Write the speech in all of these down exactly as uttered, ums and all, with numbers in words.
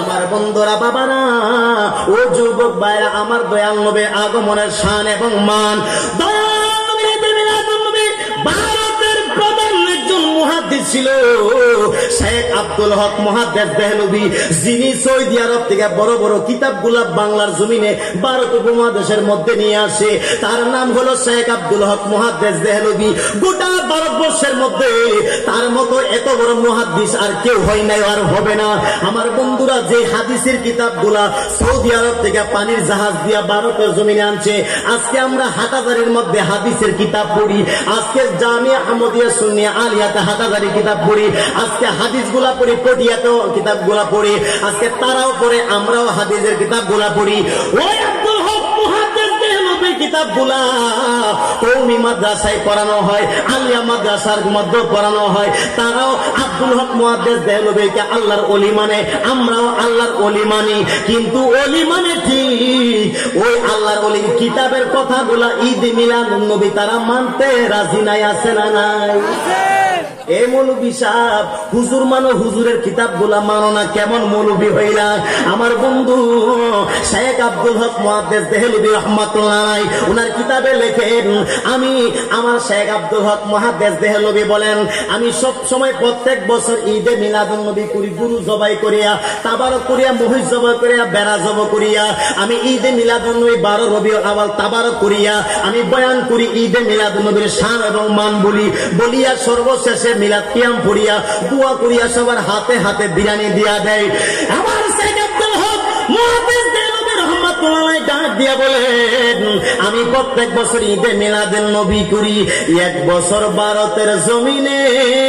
আমার বন্ধুরা বাবারা ও যুবক ভাইরা আমার দয়াল নবীর আগমনের শান এবং মান দয়াল নবীর মিলাদুন নবী ভারতের প্রধান একজন মুহাদ্দিস ছিল শেখ আব্দুল হক মুহাদ্দিস দেহলভী, যিনি সৌদি আরব থেকে বড় বড় কিতাবগুলা বাংলার জমিনে ভারত উপমহাদেশের মধ্যে নিয়ে আসে। তার নাম হলো শেখ আব্দুল হক মুহাদ্দিস দেহলভী। গোটা ভারতবর্ষের মধ্যে তার মতো এত বড় মুহাদ্দিস আর কেউ হয় নাই, আর হবে না। আমার বন্ধুরা যে হাদিসের কিতাবগুলা সৌদি আরব থেকে পানির জাহাজ দিয়া ভারতের জমিনে আনছে, আজকে আমরা হাটাজারির মধ্যে হাদিসের কিতাব পড়ি, আজকে জামিয়া আহমদিয়া সুন্নিয়া আলিয়াতে হাটাজারি কিতাব পড়ি, আজকে হাদিসগুলা পড়ি, পটিয়াতেও কিতাবগুলা পড়ি, আজকে তারাও পড়ে, আমরাও হাদিসের কিতাবগুলা পড়ি। ওই আব্দুল হক মুহাদ্দিস দেহলভীর কিতাবগুলা কওমি মাদ্রাসায় পড়ানো হয়, আলিয়া মাদ্রাসার মধ্যে পড়ানো হয়। তারাও আব্দুল হক মুহাদ্দিস দেহলভীকে আল্লাহর ওলি মানে, আমরাও আল্লাহর ওলি মানি। কিন্তু ওলি মানে ঠিক, ওই আল্লাহর ওলি কিতাবের কথাগুলা ঈদ মিলাদুন নবী তারা মানতে রাজি নাই, আছে না নাই? এ মৌলবী সাহেব হুজুর মানো, হুজুরের কিতাবগুলা মানো না, কেমন মৌলবী হইলা? আমার বন্ধু শেখ আব্দুল হক মুহাদ্দিস দেহলভী রাহমাতুল্লাহ আলাইহি ওনার কিতাবে লেখেন, আমি আমার শেখ আব্দুল হক মুহাদ্দিস দেহলভী বলেন, আমি সব সময় প্রত্যেক বছর ঈদে মিলাদুন নবী করি, গুরু জবাই করিয়া, তাবারক করিয়া, মহিষ জবাই করিয়া, বেড়া জব করিয়া, আমি ঈদে মিলাদুন নবী বারো রবিউল আউয়াল তাবারক করিয়া আমি বয়ান করি, ঈদে মিলাদুন নবীর শান এবং মান বলি, বলিয়া সর্বশেষে মিলাদ কিয়াম পড়িয়া দোয়া করিয়া সবার হাতে হাতে বিরিয়ানি দিয়া দেয়। আমার শেখ আব্দুল হক মুহাদ্দিস দেহলভী রাহমাতুল্লাহ আলাইহি ডাক দিয়া বলেন, আমি প্রত্যেক বছর ঈদে মিলাদুন নবী করি। এক বছর ভারতের জমিনে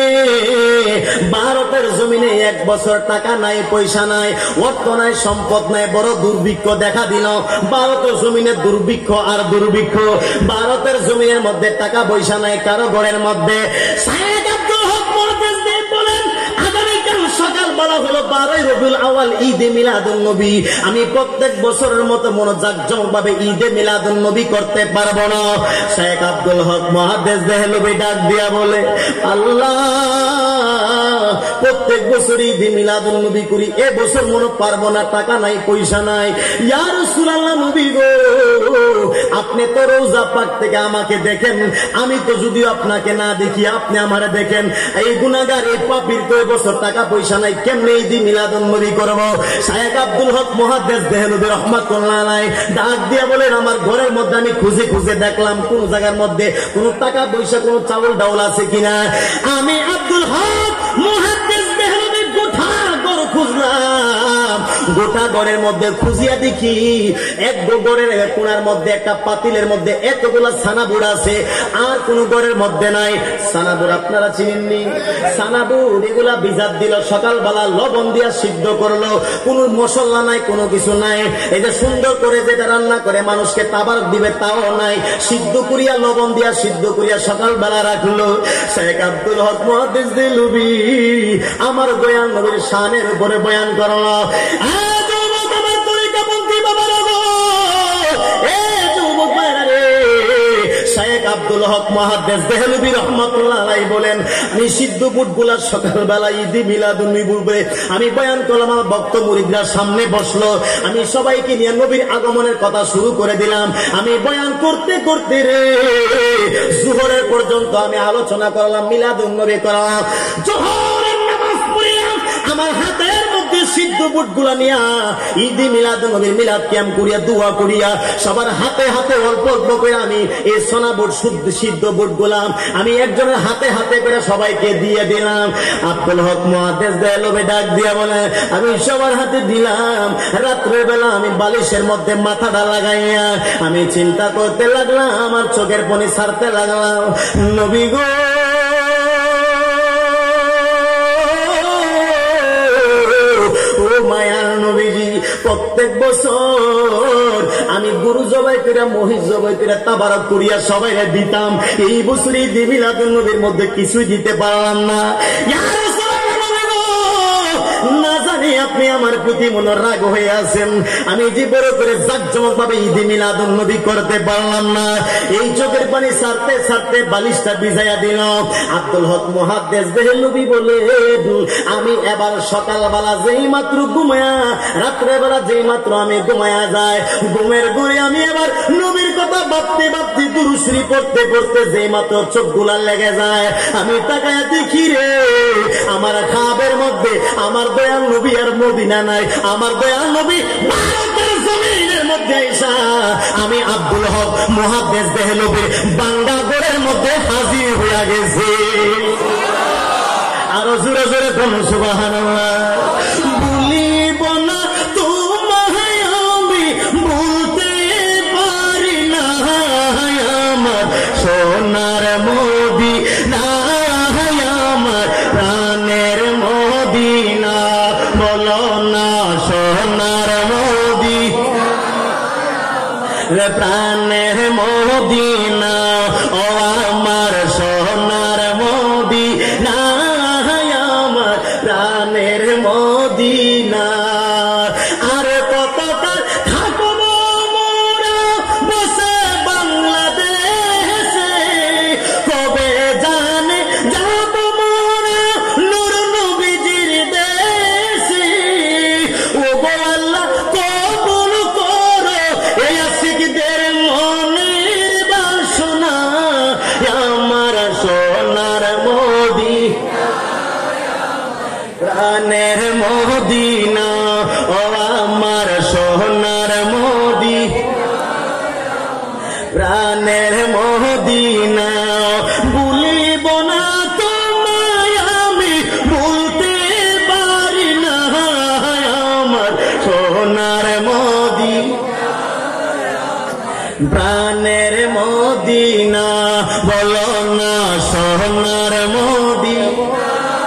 ভারতের জমিনে এক বছর টাকা নাই, পয়সা নাই, অর্থ নাই, সম্পদ নাই, বড় দুর্ভিক্ষ দেখা দিল। ভারতের জমিনে দুর্ভিক্ষ আর দুর্ভিক্ষ, ভারতের জমিনের মধ্যে টাকা পয়সা নাই কারো ঘরের মধ্যে। শেখ আব্দুল হক মুহাদ্দিস বলেন, আগামীকাল সকালবেলা হলো বারোই রবিউল আউয়াল ঈদে মিলাদুন নবী, আমি প্রত্যেক বছরের মতো মনোজাকজমক ভাবে ঈদে মিলাদুন নবী করতে পারবো না। শেখ আব্দুল হক মুহাদ্দিস দেহলভী ডাক দিয়া বলে, আল্লাহ প্রত্যেক বছর ঈদে মিলাদুন নবী করি, এ বছর মনে পারবো না, টাকা নাই, পয়সা নাই। ইয়া রাসূলুল্লাহ নবী গো, আপনি তো রওজা পাক থেকে আমাকে দেখেন, আমি তো যদিও আপনাকে না দেখি, আপনি আমারে দেখেন। এই গুনাহগার, এই পাপীর তো বছর টাকা পয়সা নাই, কেমনে ঈদ মিলাদুন নবী করব? শেখ আব্দুল হক মুহাদ্দিস দেহলভী রাহমাতুল্লাহ আলাইহি ডাক দিয়া বলেন, আমার ঘরের মধ্যে আমি খুঁজে খুঁজে দেখলাম কোন জায়গার মধ্যে কোন টাকা পয়সা, কোন চাউল ডাউল আছে কিনা। আমি আব্দুল হক মুহাদ্দিস দেহলভী গোটা ঘর খুঁজলাম, গোটা ঘরের মধ্যে খুঁজিয়া দেখি এক ঘরের কোণার মধ্যে একটা পাতিলের মধ্যে এতগুলা ছানাবুড় আছে, আর কোন ঘরের মধ্যে নাই। ছানাবুড় আপনারা চিনেননি? ছানাবুড় এগুলা বিজাত দিল, সকালবেলা লবণ দিয়া সিদ্ধ করলো, কোনো মশলা নাই, কোনো কিছু নাই। এই যে সুন্দর করে যেটা রান্না করে মানুষকে তাবারক দিবে, তাও নাই, সিদ্ধ করিয়া লবণ দিয়া সিদ্ধ করিয়া সকালবেলা রাখলো। শেখ আব্দুল হক মুহাদ্দিস দেহলভী আমার বয়ান নবীর শানের উপরে বয়ান করলো। শেখ আব্দুল হক মুহাদ্দিস দেহলভী রাহমাতুল্লাহ আলাইহি বলেন, আমি সিদ্ধ বুটগুলা সকালবেলা ঈদে মিলাদুন নবী আমি বয়ান করলাম, আমার ভক্ত মুরিদরা সামনে বসলো, আমি সবাইকে নিয়ে নবীর আগমনের কথা শুরু করে দিলাম। আমি বয়ান করতে করতে রে জোহরের পর্যন্ত আমি আলোচনা করলাম, মিলাদুন নবী করলাম, জোহরের নামাজ পড়লাম, আমার হাতের মধ্যে সিদ্ধ বুটগুলা নিয়া ঈদে মিলাদুন নবীর মিলাদ কিয়াম করিয়া দোয়া করিয়া সবার হাতে হাতে অল্প অল্প করে আমি এই সোনা বুট শুদ্ধ সিদ্ধ বুট গুলাম আমি একজনের হাতে হাতে করে সবাইকে দিয়ে দিলাম। আব্দুল হক মুহাদ্দিস দেহলভী ডাক দিয়া বলে, আমি সবার হাতে দিলাম। রাত্রের বেলা আমি বালিশের মধ্যে মাথাটা লাগাইয়া আমি চিন্তা করতে লাগলাম, আমার চোখের পানি ছাড়তে লাগলাম, নবী গো মায়ার নবীজি, প্রত্যেক বছর আমি গরু জবাই করে, মহিষ জবাই করে, তাবারক করিয়া সবাই দিতাম, এই বছরই ঈদে মিলাদুন নবীর মধ্যে কিছুই দিতে পারলাম না। না জানি আপনি আমার প্রতি মনে রাগ হয়ে আছেন, আমি যে বড় করে জাকজমক ভাবে ঈদে মিলাদুন নবী করতে পারলাম না, এই চোখের পানি ছাড়তে ছাড়তে বালিশটা ভিজাইয়া দিল। আব্দুল হক মুহাদ্দিস দেহলভী বলে, আমি এবার সকালবেলা যেই মাত্র ঘুমায়া, রাত্রেবেলা যেই মাত্র আমি ঘুমায়া যায়, ঘুমের ঘুরে আমি এবার নবীর কথা ভাবতে ভাবতে দুরূদ শরীফ পড়তে পড়তে যেই মাত্র চোখ গুলা লেগে যায়, আমি তাকায়া দেখি রে আমার খাবের মধ্যে আমার দয়াল নবী আর মদিনা নাই, আমার দয়াল নবী ভারতের জমিনের মধ্যে আইসা আমি আব্দুল হক মুহাদ্দিস দেহলভীর বান্দাগড়ের মধ্যে হাজির হইয়া গেছে। আরো জোরে জোরে কোন সুবহানাল্লাহ। ভুলিব না তোমায় আমি, ভুলতে পারি না আমার সোনার মদিনা, আমার প্রাণের মদিনা, বলো না সোনার মদিনা, প্রাণের মদিনা, ও আমার সোনার মদিনা, আমার প্রাণের মদিনা। আর কতকাল থাকবো মোরা বসে বাংলাদেশে, কবে জানে যাব মোরা নূর নবীজির দেশে। ও গো আল্লাহ কবুল করো এই আশিকদের মনের বাসনা, আমার সোনার মদিনা, প্রাণের মদিনা, ও আমার সোনার মদিনা, প্রাণের মদিনা। ভুলিব না তোমায় আমি, ভুলতে পারি না আমার সোনার মদিনা, প্রাণের মদিনা, বলো না সোনার মদিনা।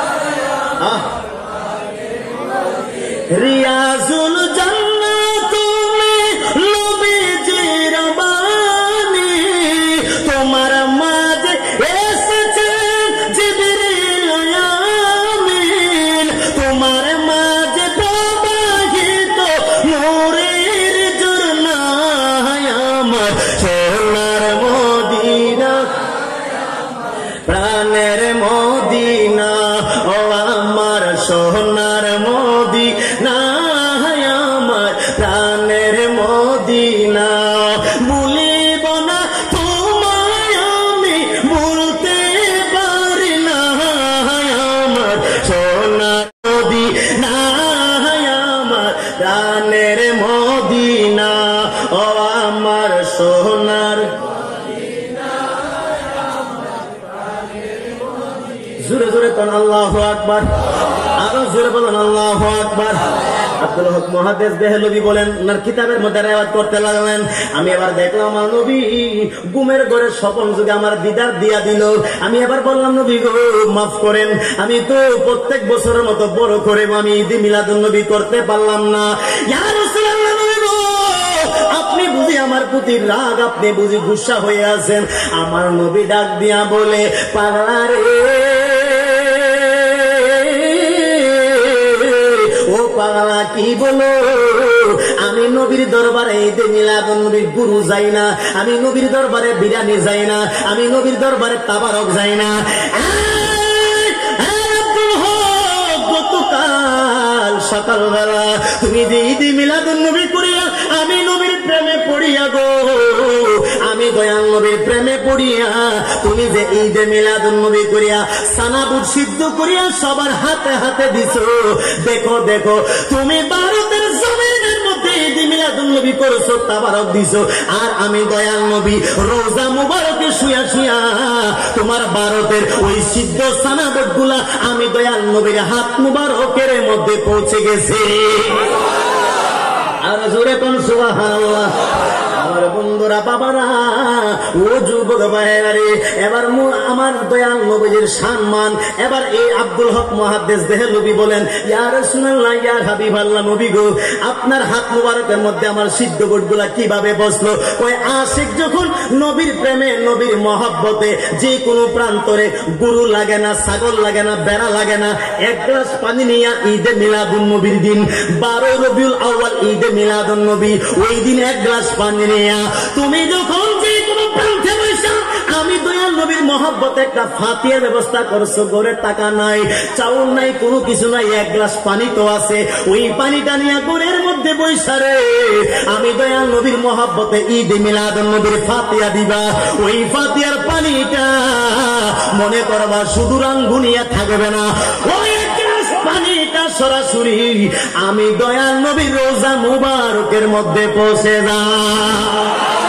রিয়াজুল জান্নাত তুমি নবীজির বাণী, তোমার মাঝে এসেছেন জিবরিল আমিন, তোমার মাঝে প্রবাহিত নূরের ঝর্ণা, আমার সোনার মদিনা, প্রাণের মদিনা, ও আমার সোনার মদিনা, আমার প্রাণের মদিনা। ভুলিব না তোমায় আমি, ভুলতে পারি না আমার সোনার মদিনা, আমার প্রাণের মদিনা, ও আমার সোনার। জোরে জোরে কোন আল্লাহু আকবার, আরো জোরে বলেন আল্লাহু আকবার। আব্দুল হক মুহাদ্দিস দেহলভী বলেন, ওনার কিতাবের মধ্যে রিওয়ায়াত করতে লাগলেন, আমি এবার দেখলাম আমার নবী ঘুমের ঘরে স্বপ্ন যুগে আমার দিদার দিয়া দিল। আমি এবার বললাম, নবী গো মাফ করেন, আমি তো প্রত্যেক বছরের মতো বড় করে আমি ঈদে মিলাদুন নবী করতে পারলাম না। ইয়া রাসূলুল্লাহ, নবী গো আপনি বুঝি আমার প্রতি রাগ, আপনি বুঝি গুসা হয়ে আছেন। আমার নবী ডাক দিয়া বলে, পাগলা রে, ও পাগলা কি বলো, আমি নবীর দরবারে ঈদে মিলাদুন নবীর গুরু যাই না, আমি নবীর দরবারে বিরিয়ানি যাই না, আমি নবীর দরবারে তাবারক যাই না। গতকাল সকালবেলা তুমি যে ঈদে মিলাদুন নবী করিয়া আমি নবীর প্রেমে পড়িয়া গো, আমি দয়াল নবীর প্রেমে পড়িয়া তুমি যে ঈদে মিলাদুন নবী করিয়া সানাবুট সিদ্ধ করিয়া সবার হাতে হাতে দিছো, দেখো দেখো তুমি ভারতের জমিনের মধ্যে ঈদে মিলাদুন নবী করেছো, তাবারক দিছো, আর আমি দয়াল নবী রোজা মুবারকে শুয়া শুয়া তোমার ভারতের ওই সিদ্ধ সানাবুট গুলা আমি দয়াল নবীর হাত মুবারকের মধ্যে পৌঁছে গেছে। আর জোরে কোন সুবহানাল্লাহ। আমার বন্ধুরা বাবারা ও যুবক ভাইরা রে এবার আমার দয়াল নবীর সম্মান এবার এই আব্দুল হক মুহাদ্দিস দেহলভী বলেন ইয়া রাসূলুল্লাহ ইয়া হাবিবাল্লাহ নবী গো আপনার হাত মুবারকের মধ্যে আমার সিদ্ধ গোটগুলা কিভাবে বসলো ওই আশিক যখন নবীর প্রেমে নবীর মহব্বতে যে কোনো প্রান্তরে গরু লাগে না ছাগল লাগে না বেড়া লাগে না এক গ্লাস পানি নিয়ে ঈদে মিলাদুন নবীর দিন বারো রবিউল আউয়াল ঈদে মিলাদুন নবী ওই দিন এক গ্লাস পানি নিয়ে তুমি যখন যে কোনো প্রান্তে বসা আমি দয়াল নবীর মহব্বতে একটা ফাতিহার ব্যবস্থা করছো ঘরে টাকা নাই চাউল নাই কোনো কিছু নাই এক গ্লাস পানি তো আছে ওই পানিটা নিয়ে ঘরের মধ্যে বইসা রে আমি দয়াল নবীর মহব্বতে ঈদে মিলাদুন নবীর ফাতিহা দিবা ওই ফাতিহার পানিটা মনে করবা শুধু রাঙ্গুনিয়া থাকবে না ওই এক গ্লাস পানিটা সরাসরি আমি দয়াল নবীর রোজা মুবারকের মধ্যে পৌঁছে যা